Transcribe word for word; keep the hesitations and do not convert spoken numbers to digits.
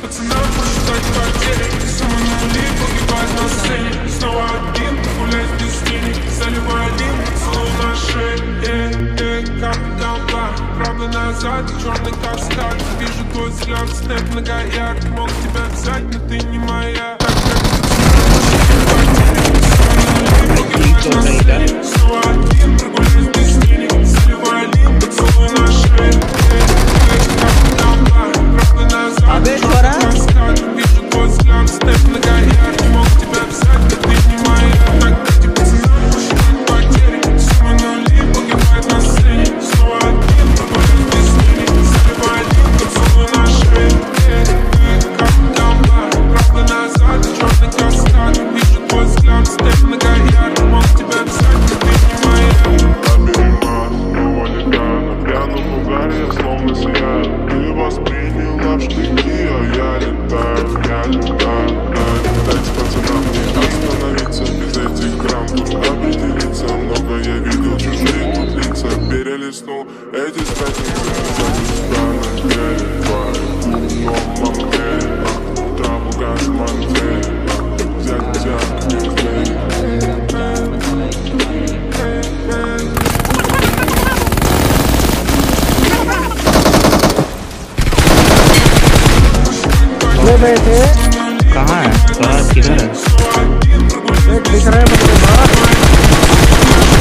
пацанам посчитать потери. Сумма нули погибает на сцене. Снова один, гулять без тени. Заливай один, поцелуй на шее. Эй, эй, капитан Блак. Правда назад, черный каскад. Вижу твой взгляд, снэп многоярд. Мог тебя взять, но ты не моя. Так как пацанам посчитать потери. Сумма нули погибает на сцене. Снова один, прогуляюсь без тени. Заливай один, поцелуй на шее. Эй, эй, капитан Блак. Правда назад, черный каскад. Вижу твой взгляд, снэп многоярд. Мог тебя взять, но ты не моя. Так как пацанам посчитать потери. Сумма нули погибает на сцене. Снова один, прогуляюсь без тени. Заливай один, поцелуй на шее. Эй, эй, капитан Блак. Правда назад, черный каскад. Вижу твой взгляд, снэп многоярд. Мог тебя взять, но ты не моя. Словно сияю, ты восприняла в штыки, а я летаю, я летаю, да. Дайте пацанам не остановиться, без этих грамм тут определиться. Много я видел чужие тут лица, перелистнул эти страницы. Запускаю двери, твои, но мамбели, траву газ мантели, взять взять медведь. बैठे कहाँ है? तो किधर है? दिख रहा है मुझे बाहर।